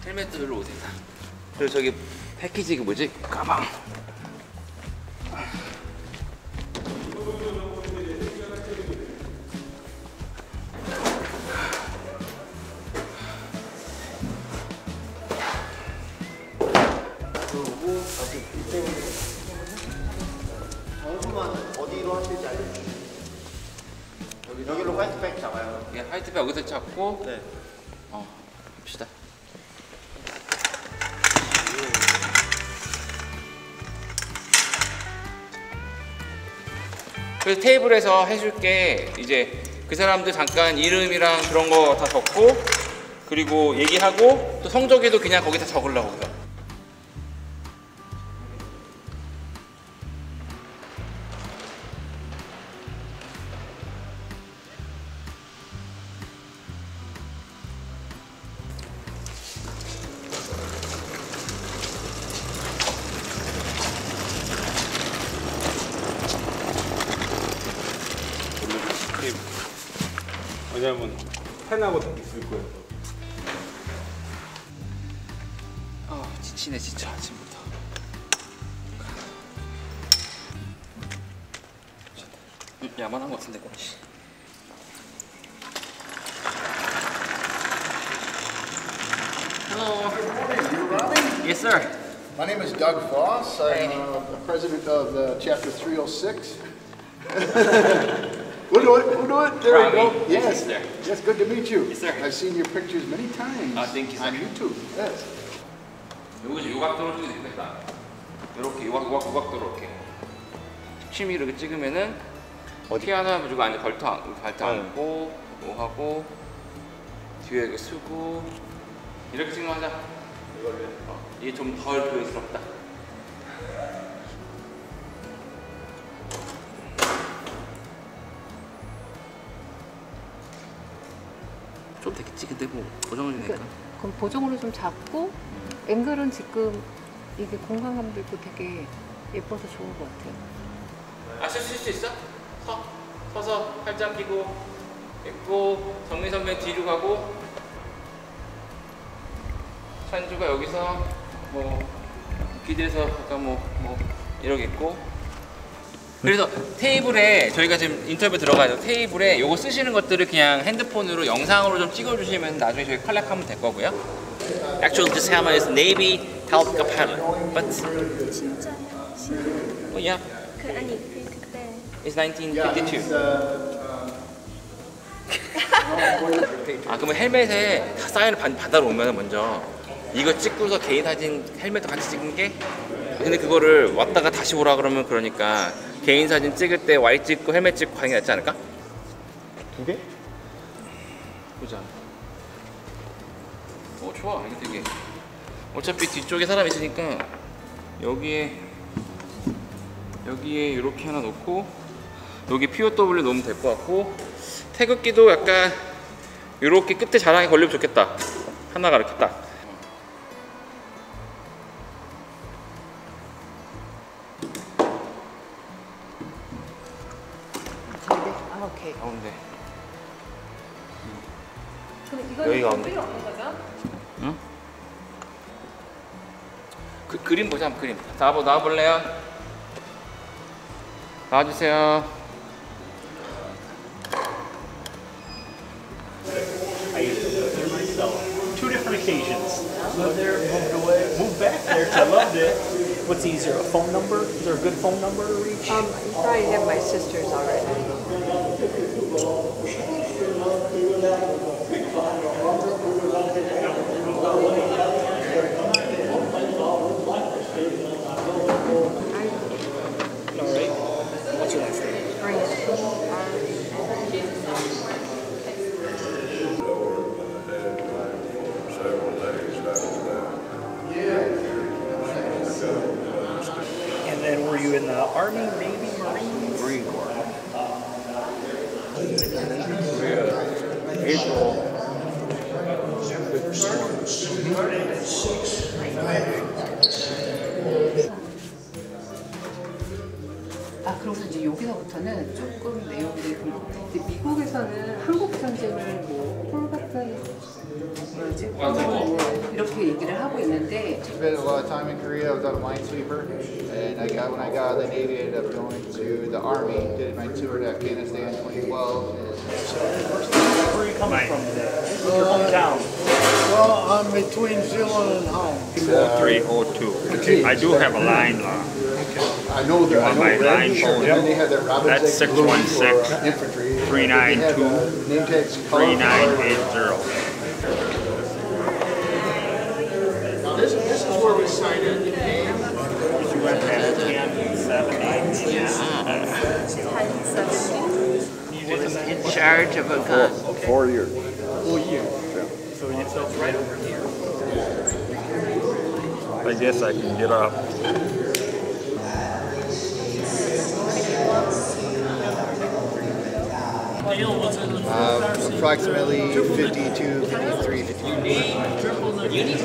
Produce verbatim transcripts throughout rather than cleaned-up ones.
헬멧도 들고 오세요. 그리고 저기 패키지 그 뭐지? 가방. 그리고 아직 정수만 어디로 하실지 알려주세요. 여기, 여기로 화이트백 잡아요. 예, 화이트백 여기서 잡고. 네. 어, 합시다. 그래서 테이블에서 해줄게. 이제 그 사람들 잠깐 이름이랑 그런 거 다 적고, 그리고 얘기하고, 또 성적에도 그냥 거기다 적으려고. 거기서. 왜냐면 펜하고 다 있을 거예요. 아, 지치네 진짜 아침부터. 음, 야만한 것 같은데 거기. Hello. Good morning. You Robin? Yes, sir. My name is Doug Foss. I'm Hey. uh, the president of the Chapter three oh six. We'll do it. We'll do it. There we go. Robbie. Yes. Yes, sir. Yes, good to meet you. Yes, sir. I've seen your pictures many times Ah, thank you, sir. on YouTube. Yes. 여기서 요각도로 찍어도 되겠다. 이렇게 요각 요각 요각도로 이렇게. 취미로 이렇게 찍으면은 어디 하나 가지고 안에 걸터 안- 발터 안고 뭐 하고 뒤에 이렇게 쓰고 이렇게 찍는 거 하자. 어, 이게 좀 덜 조회스럽다. 좀 되겠지. 근데 뭐 고정을 주니까. 그러니까 그럼 보정으로 좀 잡고 앵글은 지금 이게 공간감도 있고 되게 예뻐서 좋은 것 같아요. 아, 쓸 수 있어? 서, 서서 팔짱 끼고 있고 정민 선배 뒤로 가고 찬주가 여기서 뭐 기대서 약간 뭐, 뭐 이러겠고. 그래서 테이블에 저희가 지금 인터뷰 들어가서 테이블에 요거 쓰시는 것들을 그냥 핸드폰으로 영상으로 좀 찍어주시면 나중에 저희 컬렉하면 될 거고요. Actually, this hammer is navy Talca pattern, but 진짜요? 진짜? oh yeah, 그 아니 그 그때 it's nineteen fifty-two. 아, 그러면 헬멧에 다 사인을 받, 받아놓으면 먼저 이거 찍고서 개인 사진 헬멧도 같이 찍는 게. 근데 그거를 왔다가 다시 오라 그러면 그러니까 개인 사진 찍을 때 Y 찍고 헬멧 찍고 하는 게 낫지 않을까? 두 개? 보자. 어, 좋아. 이게 되게 어차피 뒤쪽에 사람 있으니까 여기에 여기에 이렇게 하나 놓고 여기 피오더블유 놓으면 될 것 같고, 태극기도 약간 이렇게 끝에 자랑에 걸리면 좋겠다. 하나가 이렇게 딱. 가운데? 아, 오케이. 가운데. 그럼 이거는 여기 가운데. 필요 없는 거죠? 응? 그 그림 보자. 한번 그림. 나와 나와 볼래요? 나와주세요. Two different occasions. Moved there, moved away, moved back there 'cause I loved it. What's easier, a phone number? Is there a good phone number to reach? Um, you probably have my sister's already. All right. What's your last name? And then were you in the Army, Navy, Marines? Marine Corps. April. 아, 그리고 이제 여기서부터는 조금 내용이 근데 미국에서는 한국 전쟁을 뭐 폴 같은 이렇게 얘기를 하고 있는데 Spent a lot of time in Korea. I was on a minesweeper, and I got when I got out of the Navy, I ended up going to the Army. Did my tour to Afghanistan in twenty twelve. Where are you coming from today? What's your hometown? Well, I'm between Zealand and Holland. oh three oh two. I do have a line law. I know that. I know my Red, line phone. and then they had that Robinson That's six one six, infantry. three nine two, Name tags. three nine eight zero. Now this this is where we sign in. You went back ten, seven, eight. in charge of a gun. Four years. Full year. So you- so it's right over here. I guess I can get up. Uh, approximately fifty-two, fifty-three, fifty-four.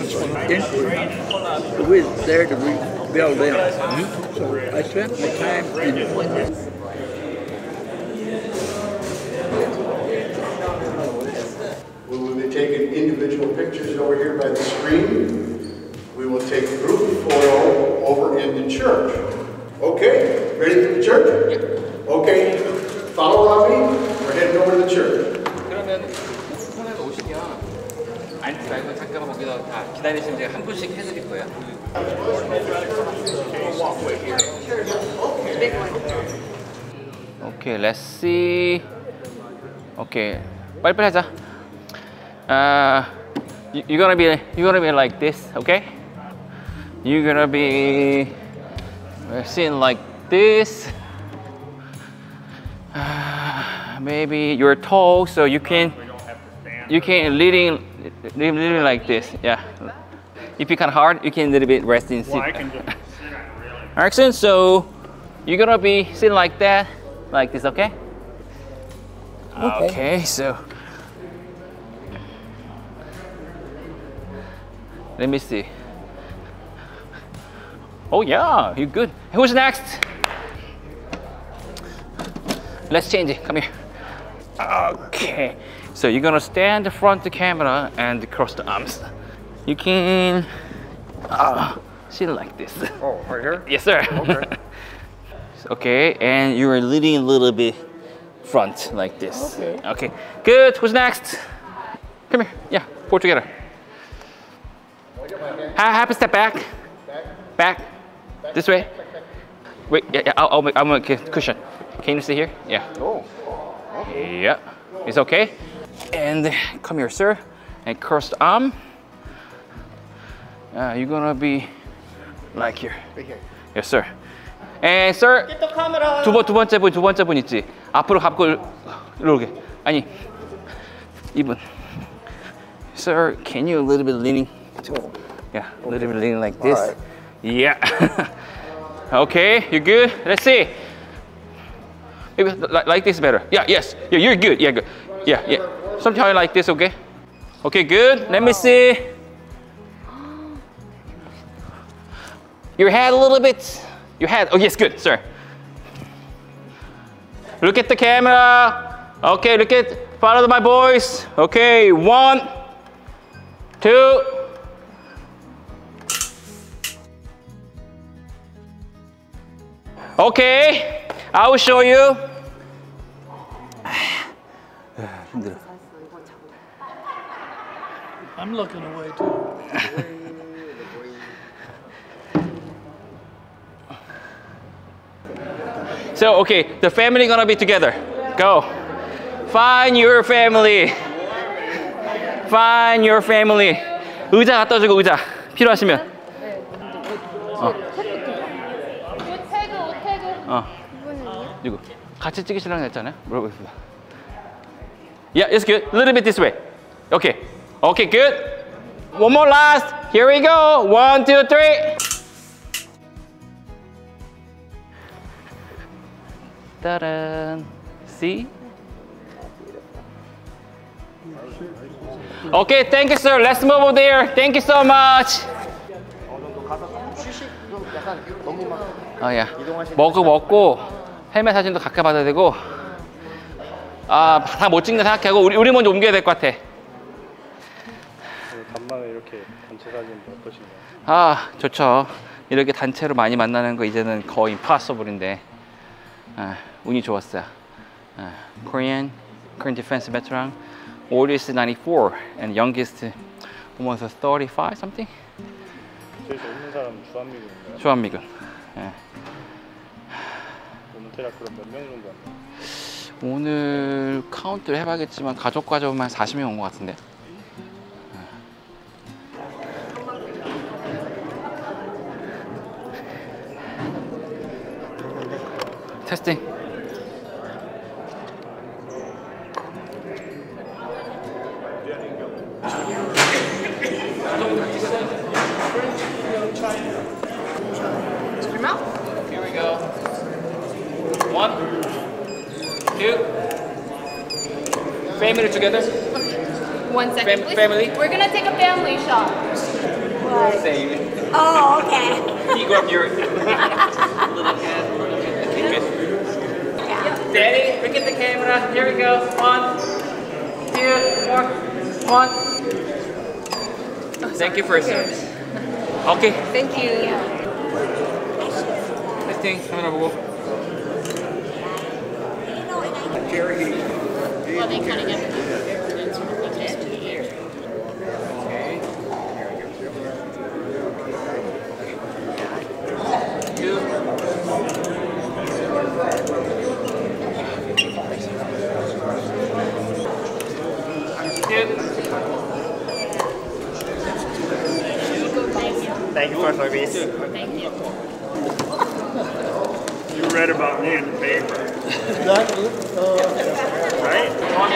We was there to rebuild them. So I spent my time in We will be taking individual pictures over here by the screen. We will take group photo over in the church. Okay, ready for the church? Okay, follow on me. We're heading over to the church. 그러면 편하게 오시면 앉지 말고 잠깐만 거기서 다 기다리시면 제가 한 분씩 해드릴 거예요. Okay, let's see. Okay, 빨리빨리 하자. Uh, you, you're gonna be you're gonna be like this, okay? You're gonna be sitting like this. Uh, maybe you're tall, so you can you can leading leading like this. Yeah. If you can hard, you can a little bit rest in seat. Well, I can just sit on it really. Alright, so you're gonna be sitting like that, like this, okay? Okay, okay so let me see. Oh yeah, you're good. Who's next? Let's change it. Come here. Okay. So you're gonna stand in front of the camera and cross the arms. You can uh, sit like this. Oh, right here? Yes, sir. Okay. Okay, and you're leading a little bit front like this. Okay. Okay. Good. Who's next? Come here. Yeah. Pull together. Ha- Happy step back. Back. This way. Wait. Yeah. yeah I'll, I'll make. I'll make a cushion. Can you see here? Yeah. Oh. Yeah. It's okay. And come here, sir. And cross the arm. Uh, you're gonna be like here. Yes, sir. And sir. 두 번, 두 번째 분, 두 번째 분 있지. 앞으로 갖고 이렇게. 아니. 이분. Sir, can you a little bit leaning? Yeah, a little bit leaning like this. All right. Yeah. Okay, you good? Let's see. Maybe like, like this better. Yeah, yes. Yeah, you're good. Yeah, good. Yeah, yeah. Sometimes like this, okay? Okay, good. Let me see. Your head a little bit. Your head. Oh, yes, good, sir. Look at the camera. Okay, look at, follow my voice. Okay, one, two. Okay, I will show you. I'm looking away too. So, okay, the family gonna be together. Go. Find your family. Find your family. 의자 갖다 주고 의자. 필요하시면. 어. 어. 누구? 같이 찍으시라고 했잖아요. 물어보겠습니다. Yeah, it's good. A little bit this way. Okay. Okay, good. One more last. Here we go. One, two, three. Ta-da. See? Okay, thank you, sir. Let's move over there. Thank you so much. 아, 야. 먹고 먹고 헬멧 사진도 가까이 받아야 되고 아, 다 못 찍는다 생각하고 우리, 우리 먼저 옮겨야 될 것 같아. 간만에 이렇게 단체 사진 어떠신가요? 아, 좋죠. 이렇게 단체로 많이 만나는 거 이제는 거의 impossible인데 아, 운이 좋았어요. 아, Korean, Korean defense veteran, oldest ninety-four and youngest almost thirty-five something. 저기서 없는 사람 주한미군인가요? 주한미군. 예. 오늘 대략 그럼 몇 명 정도 왔나요? 오늘 카운트를 해봐야겠지만 가족 가져오면 한 사십 명 온 것 같은데. 테스팅. Here we go. One, two. Family together. One second, Fam- please. family. We're gonna take a family shot. Same. Oh, okay. You go up your little kid. Daddy, look at the camera. Here we go. One, two, more. One. Thank you for your service. Okay. Thank you. 테스팅 카메라 보고. Well, they kind of get Two. Thank you for service. Thank you. You read about me in the paper. Right?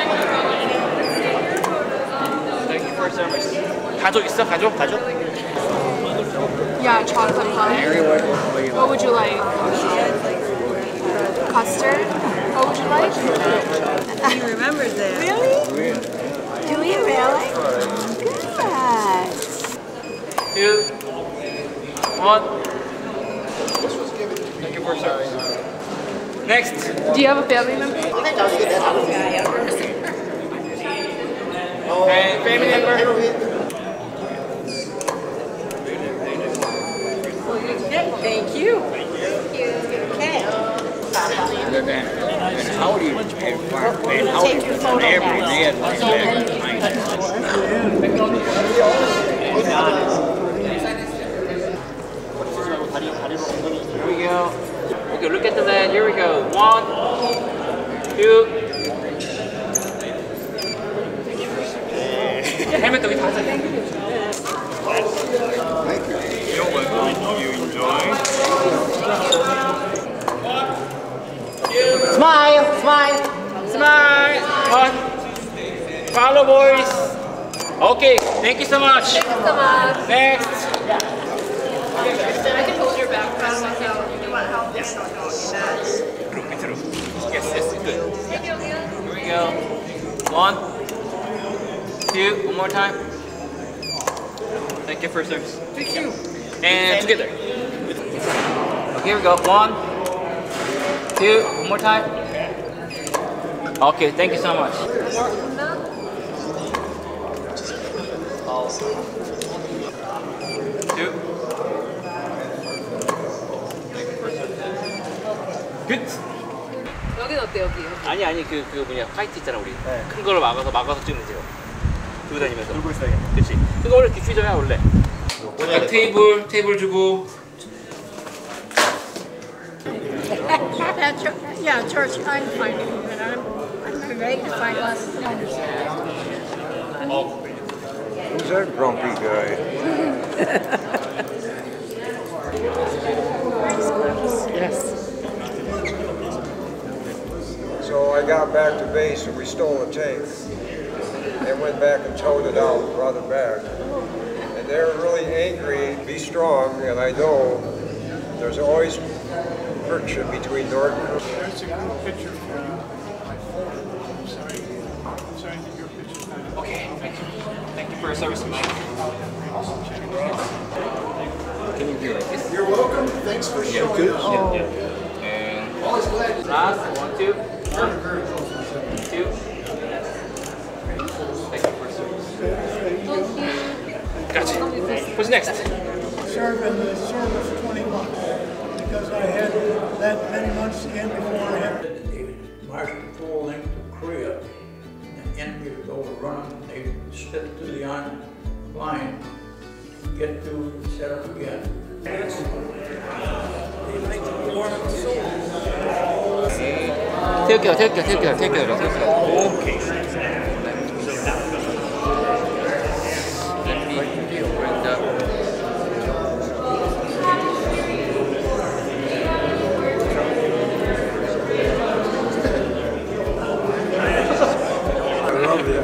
Thank you for your service. 가족 있어? 가족? 가족? Yeah, chocolate pie. What would you like? Custard? What would you like? He remembers that. Really? Do we really? Good. Two. One. Thank you for your service. Next. Do you have a family member? And family member. Thank you. Okay. And Howdy and Howdy was on every day at my Here we go. Okay, look at the land. Here we go. One, two. 헬멧 여기 다 하자. You enjoy? Smile, smile, smile. One. Follow, boys. Okay, thank you so much. Thank you so much. Next. I can hold your backpack myself. You want help? Yes. Yes, yes, good. Here we go. One, two, one more time. Thank you for your service. Thank you. And together. Okay, here we go. One, two, one more time. Okay, thank you so much. Two. Good. 여긴 어때 여기? 아니 아니 그 그 뭐냐 화이트 있잖아 우리 큰 걸로 막아서 막아서 찍는 거 들고 다니면서 들고 있어야겠네. 그렇지. 그거 원래 디퓨저야 원래. 딱 테이블 테이블 주고. Yeah, church, I'm finding it, but I'm, I'm ready to find less. Who's that grumpy guy? Yes. So I got back to base and we stole a tank and went back and towed it out, brought it back. And they're really angry, be strong, and I know there's always friction between North and South. There's a good picture for you. My phone. I'm sorry. I'm sorry that your picture's not. Okay, thank you. Thank you for your service, Mike. Can you do like this? You're welcome. Thanks for Yeah, showing good. us. Yeah, yeah. And Always glad to last one, two, Very, very close. two. Thank you for your service. next? Serving the service twenty months because I had that many months in before I had. They marched the full length of Korea. And the enemy was overrun. They split to the on line, get to set up again. 태울게요, 태울게요, 태울게요, 태울게요, 태울게요. 오케이. Let me bring the. I love it.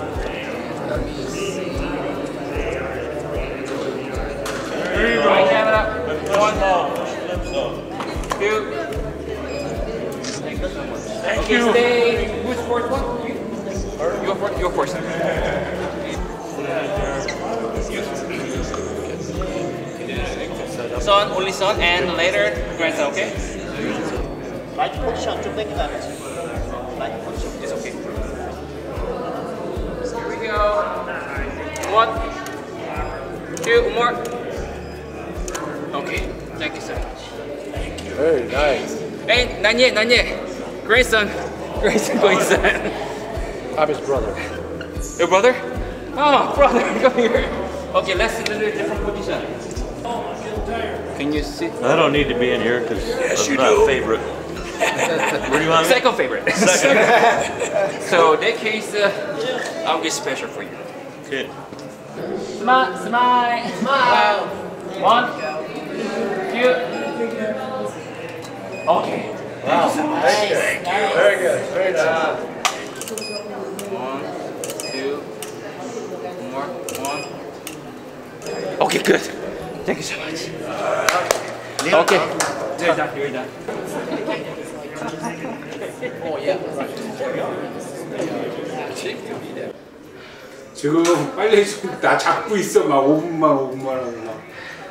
Right camera. One, two. Thank okay, you. Stay. Who's fourth one? You. You're fourth. You're fourth. Son, only son, and later grandson. Okay. Right position 좀 당기다. Right position. It's okay. Here we go. One, two, one more. Okay. Thank you so much. Very nice. Hey, not yet, not yet. Grandson. Grandson, grandson. I'm his brother. Your brother? Oh, brother, come here. Okay, let's sit in a different position. Can you see? I don't need to be in here because Yes, I'm you not do. favorite. Where do you want me? Second favorite. So in that case, uh, I'll get special for you. Okay. Smile, smile, smile. One, two. Okay. Wow. Thank you. Thank you. Very good. Very nice. One, two, more, one. Okay, good. Thank you so much. Okay. You're done. You're done. Oh yeah. 지금 빨리 좀 나 잡고 있어 막 오 분만 오 분만 하고 막.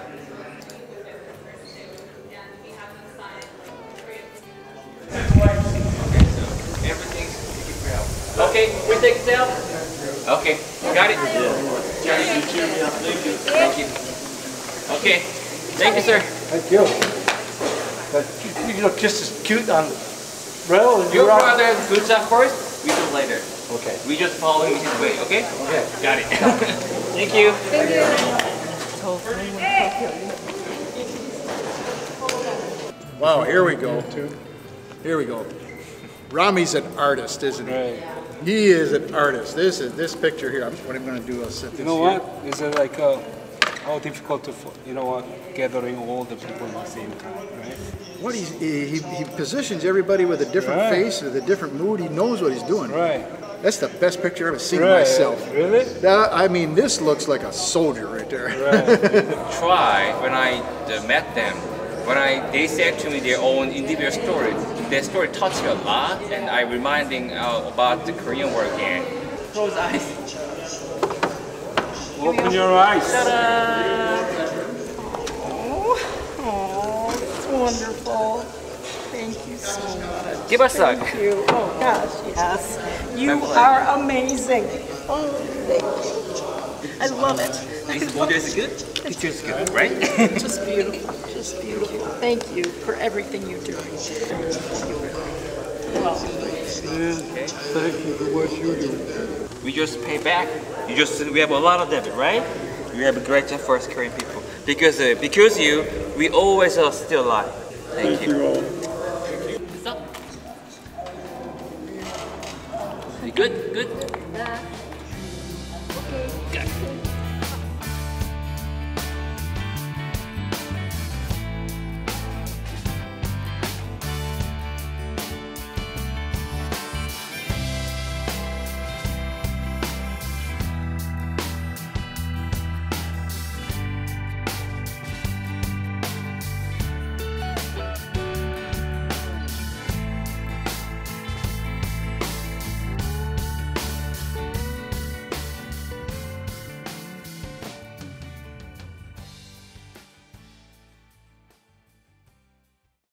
Okay, we take it down. Okay, got it. Got it. Thank you. Okay, thank you, sir. Thank you. But you look just as cute on rail as Your you are. brother good job first. We do later. Okay. We just following his way. Okay. Okay. Got it. Thank you. Thank you. Wow, here we go. Here we go. Rami's an artist, isn't he? Right. He is an artist. This is this picture here. I'm, what I'm going to do is set this You know here. what? Is it like uh, how difficult to, fo- you know what, gathering all the people at the same time, right? What he's, he, he he positions everybody with a different Right. face, with a different mood. He knows what he's doing. Right. That's the best picture I've ever seen Right. of myself. Really? That, I mean, this looks like a soldier right there. Try when I uh, met them. When I they said to me their own individual story, their story touched me a lot, and I reminding uh, about the Korean war again. Close eyes. Open your eyes. Oh, it's wonderful. Thank you so much. Give us a hug. Thank you. Oh gosh, yes. You are amazing. Oh, thank you. I love it. This model is good. Picture is good, right? Just beautiful. Just beautiful. Thank you for everything you're doing. Well, Okay. Thank you for what you do. We just pay back. You just we have a lot of debit, right? You have a great job for us Korean people because uh, because you we always are still alive. Thank, Thank you all. What's up? You good? Good.